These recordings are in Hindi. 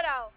बाहर आओ।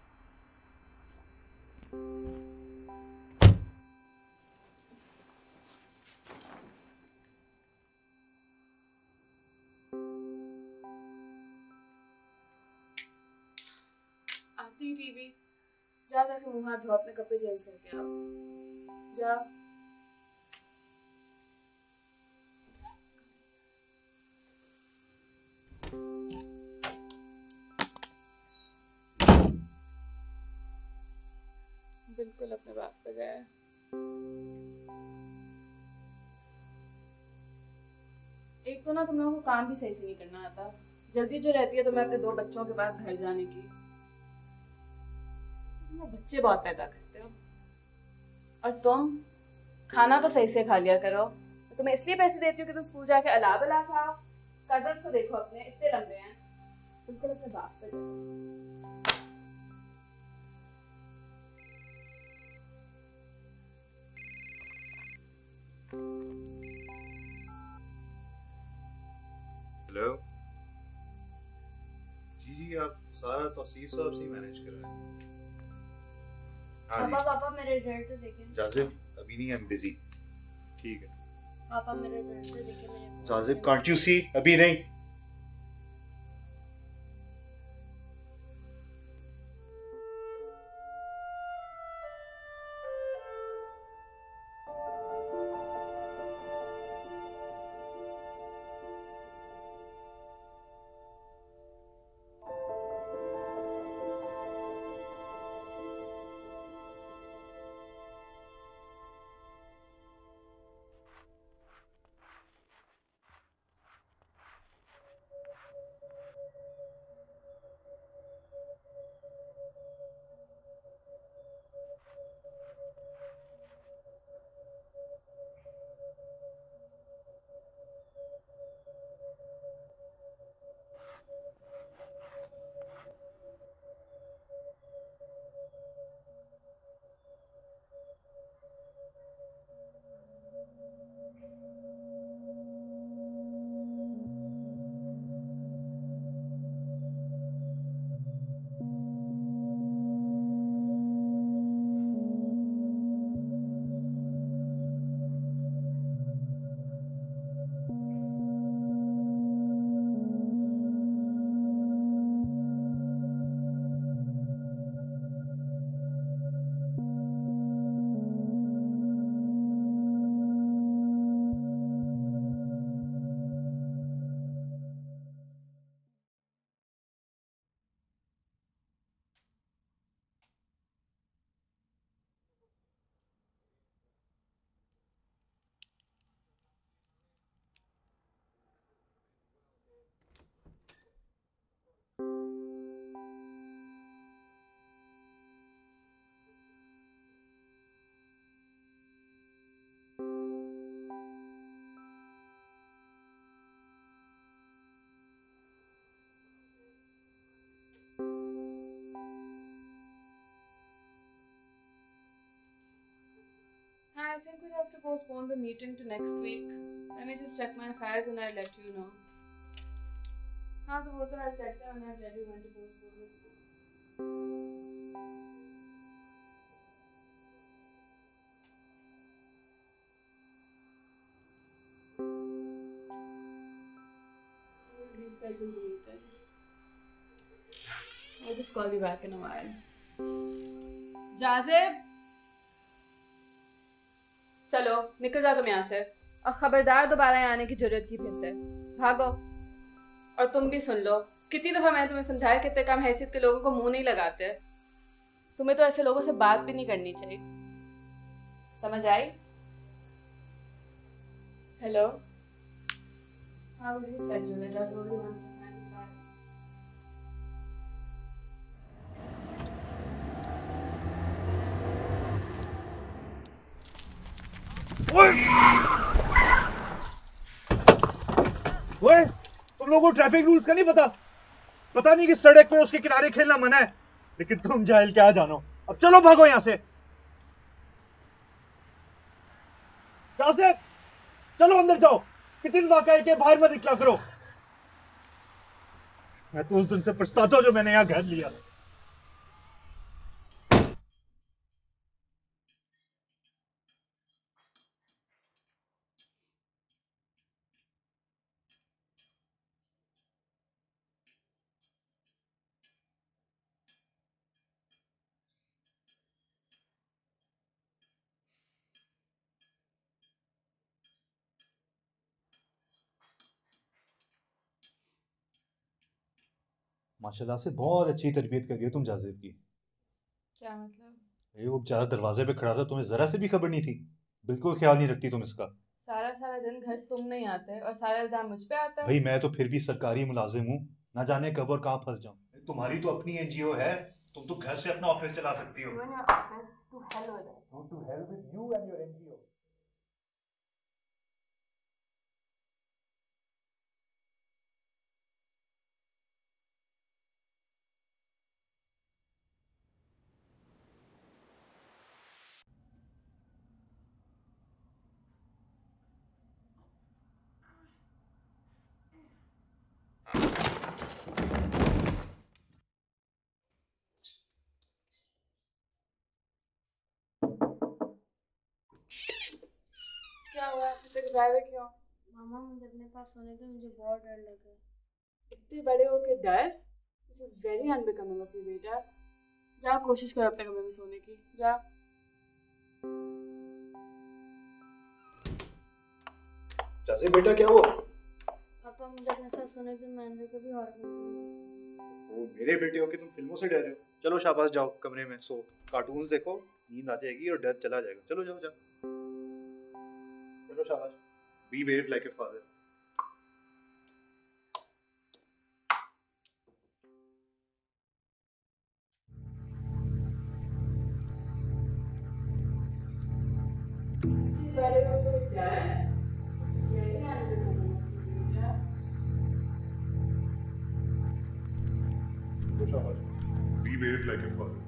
आती टीवी, जा जाके मुंह हाथ धो, अपने कपड़े चेंज करके आओ। जा। बिल्कुल अपने बाप पे गया है। एक तो ना तुम लोगों को काम भी सही से नहीं करना आता। जल्दी जो रहती है तुम्हें अपने 2 बच्चों के पास घर जाने की। तुम बच्चे बहुत पैदा करते हो। और तुम खाना तो सही से खा लिया करो। तुम्हें इसलिए पैसे देती हूँ कि तुम स्कूल जाके अला बला खाओ। कजन्स को देखो, अपने इतने लंबे हैं। बिल्कुल अपने बाप पे जाओ। हेलो जी, आप सारा तौसीफ साहब से मैनेज कर रहे हैं? हाँ जी। पापा मेरे रिजल्ट तो देखें। जाजिब अभी नहीं, आई एम बिजी। ठीक है पापा मेरे रिजल्ट तो देखें मेरे। जाजिब कांट यू सी, अभी नहीं। I think we'll have to postpone the meeting to next week. Let me just check my files and I'll let you know. हाँ तो वो तो I'll check that and I'll tell you when to postpone it. Reschedule the meeting. I'll just call you back in a while. जाज़िब, चलो निकल जा तुम यहाँ से, और खबरदार दोबारा यहाँ आने की जरूरत की फिर से। भागो। और तुम भी सुन लो, कितनी दफा मैंने तुम्हें समझाया कितने कम हैसियत के लोगों को मुंह नहीं लगाते। तुम्हें तो ऐसे लोगों से बात भी नहीं करनी चाहिए, समझ आई? हेलो। हाँ वो रिस्केड्यूल है, डोंट वरी वन सेकंड। ओए, तुम लोगों को ट्रैफिक रूल्स का नहीं पता? पता नहीं कि सड़क पे उसके किनारे खेलना मना है, लेकिन तुम जाहिल क्या जानो। अब चलो भागो यहाँ से। चलो अंदर जाओ। कितनी वाक़ा है कि बाहर मत निकला करो। मैं तो उस दिन से पछताता हूं जो मैंने यहाँ घर लिया। माशाल्लाह से बहुत अच्छी तरबियत कर रही हो तुम जाजिब की। क्या मतलब? ये वो बेचारा दरवाजे पे खड़ा था, तुम्हें जरा से भी खबर नहीं थी? बिल्कुल ख्याल नहीं रखती तुम इसका। सारा सारा दिन घर तुम नहीं आते और सारा इल्जाम मुझ पे आता है। भाई मैं तो फिर भी सरकारी मुलाजिम हूँ, ना जाने कब और कहाँ फंस जाऊँ। तुम्हारी तो अपनी एनजीओ है, तुम तो घर से अपना ऑफिस चला सकती हो। You and your office, to hell with it. To hell with you and your NGO. क्या हुआ? इतने घबराए क्यों? मामा मुझे अपने पास सोने दो, मुझे बहुत डर लग रहा है। इतने बड़े हो के डर? This is very unbecoming of you बेटा। जा कोशिश करो अपने कमरे में सोने की, जा। जाजिब बेटा क्या हुआ? पापा मुझे अपने साथ सोने दो, मैं अंदर कभी और नहीं करूंगी। वो मेरे बेटे हो कि तुम फिल्मों से डर रहे हो? चलो शाबाश, जाओ कमरे में सो, कार्टून्स देखो, नींद आ जाएगी और डर चला जाएगा। चलो जाओ जाओ, चलो शाबाश। Be behave like a father. इतने बड़े हो के डर? This is very unbecoming of you बेटा। चलो शाबाश। Be behave like a father.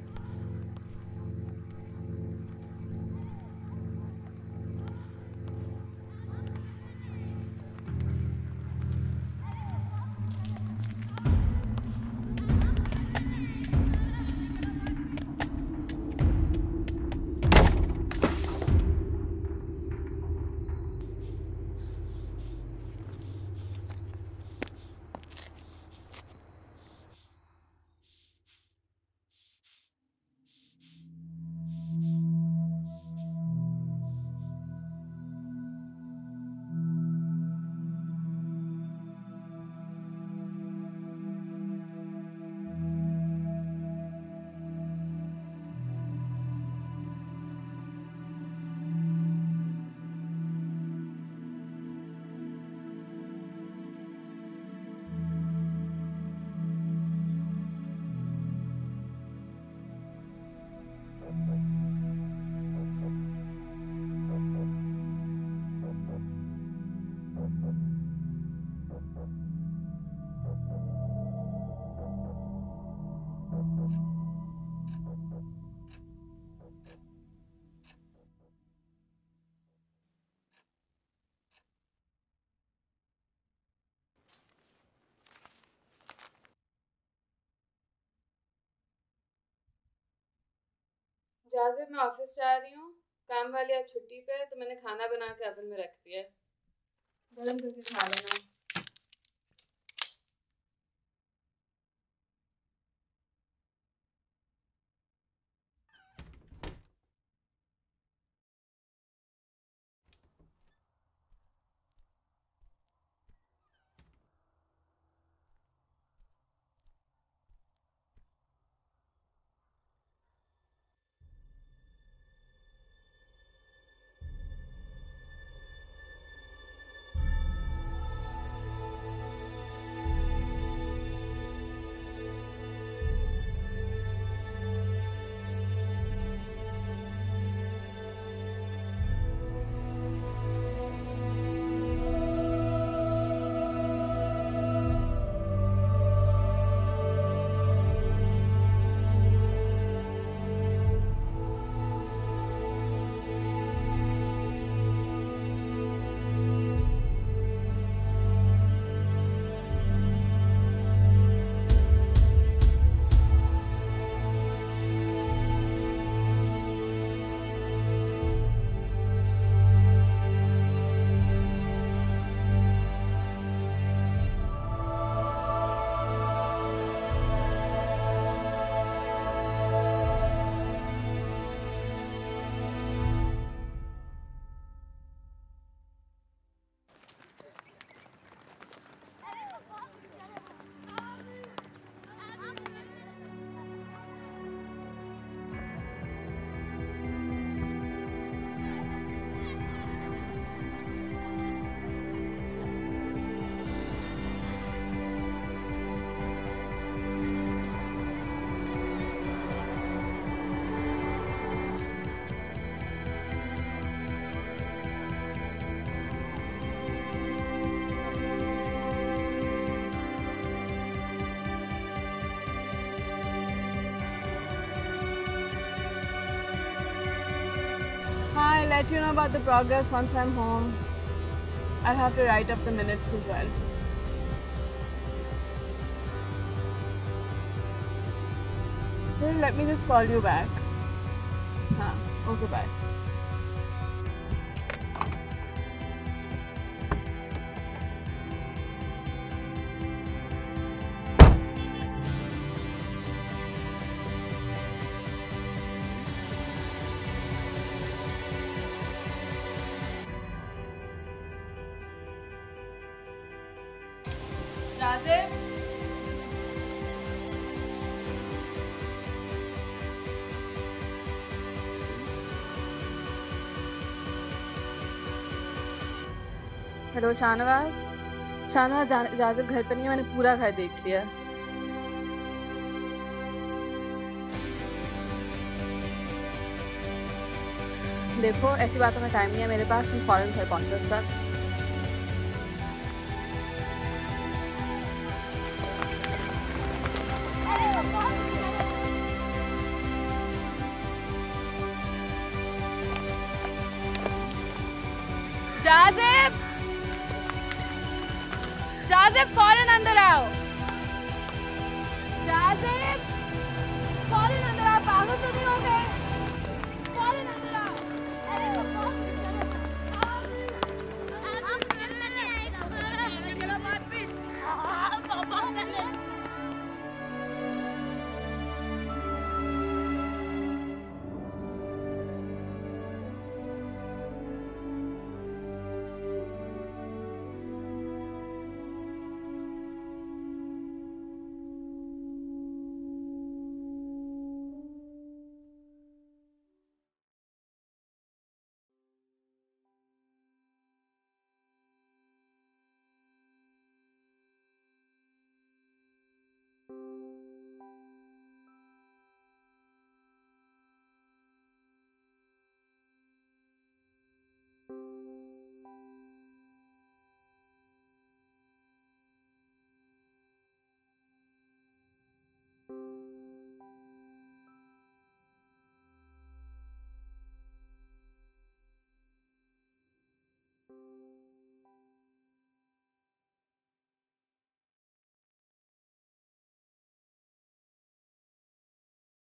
Jazib मैं ऑफिस जा रही हूँ, काम वाली आज छुट्टी पे है तो मैंने खाना बना के ओवन में रख दिया है, गरम करके खा लेना। let you know about the progress once I'm home. I'll have to write up the minutes as well. Let me just call you back. हाँ, okay, bye. Razif? Hello Shahnawaz. Shahnawaz Rajib घर पर नहीं है, मैंने पूरा घर देख लिया। देखो ऐसी बातों में टाइम नहीं है मेरे पास, तुम फौरन घर पहुंचो सर। जाजिब, जाजिब फौरन अंदर आओ।